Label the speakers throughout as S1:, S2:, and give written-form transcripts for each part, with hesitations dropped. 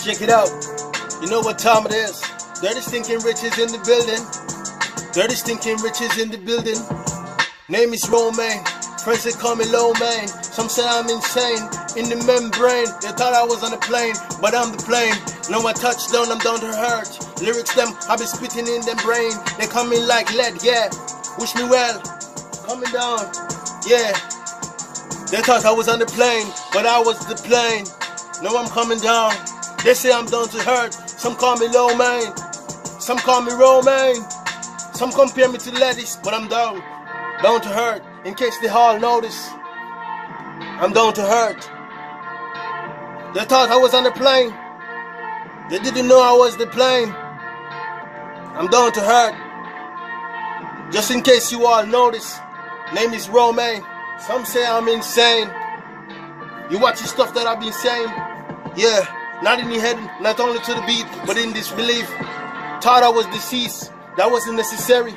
S1: Check it out. You know what time it is. Dirty Stinking Rich is in the building. Dirty Stinking Rich is in the building. Name is Romain. Friends they call me Low Man. Some say I'm insane. In the membrane. They thought I was on a plane, but I'm the plane. No I touchdown, I'm down to hurt. Lyrics them, I be spitting in them brain. They coming like lead, yeah. Wish me well. Coming down, yeah. They thought I was on the plane, but I was the plane. Now I'm coming down. They say I'm down to hurt. Some call me Low Man. Some call me Romain. Some compare me to the ladies, but I'm down. Down to hurt. In case they all notice, I'm down to hurt. They thought I was on the plane. They didn't know I was the plane. I'm down to hurt. Just in case you all notice, name is Romain. Some say I'm insane. You watch the stuff that I've been saying? Yeah, not in the head, not only to the beat, but in disbelief. Thought I was deceased. That wasn't necessary.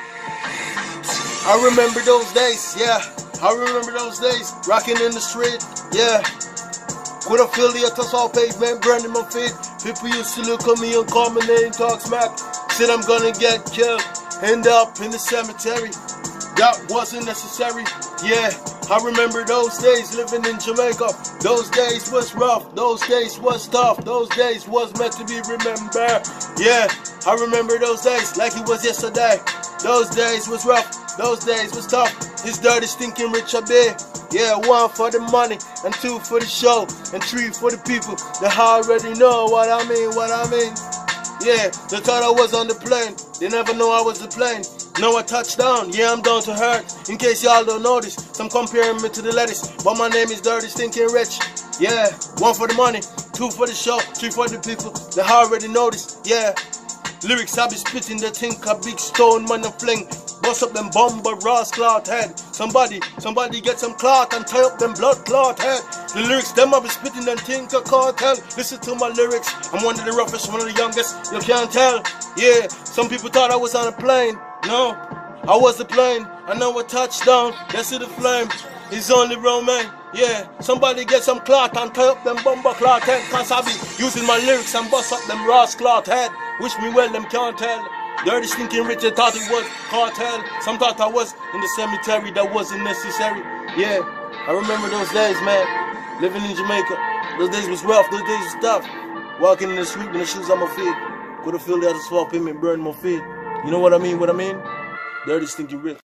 S1: I remember those days, yeah. I remember those days, rocking in the street, yeah. With affiliate, toss all pavement, burning my feet. People used to look at me and call my name, talk smack. Said I'm gonna get killed, end up in the cemetery. That wasn't necessary, yeah. I remember those days living in Jamaica. Those days was rough, those days was tough. Those days was meant to be remembered, yeah. I remember those days like it was yesterday. Those days was rough, those days was tough. It's Dirty Stinking Rich I be. Yeah, 1 for the money, and 2 for the show, and 3 for the people that already know what I mean, Yeah, they thought I was on the plane. They never know I was the plane. Now I touch down, yeah, I'm down to hurt. In case y'all don't notice, some comparing me to the ladies, but my name is Dirty Stinking Rich. Yeah, 1 for the money, 2 for the show, 3 for the people that already notice. Yeah, lyrics I be spitting, they think a big stone man a fling. Bust up them bomber Ross cloth head. Somebody get some cloth and tie up them blood cloth head. The lyrics them I be spitting and think a cartel. Listen to my lyrics, I'm one of the roughest, one of the youngest, you can't tell. Yeah, some people thought I was on a plane. No, I was the plane. I know a touchdown, that's the flame. It's only Romain. Yeah, somebody get some cloth and tie up them bomber cloth head. Cause I be using my lyrics and bust up them Ross cloth head. Wish me well, them can't tell. Dirty Stinking Rich, they thought it was cartel. Some thought I was in the cemetery, that wasn't necessary. Yeah, I remember those days, man. Living in Jamaica. Those days was rough, those days was tough. Walking in the street with the shoes on my feet. Could have feel the other swap him and burn my feet. You know what I mean? Dirty Stinking Rich.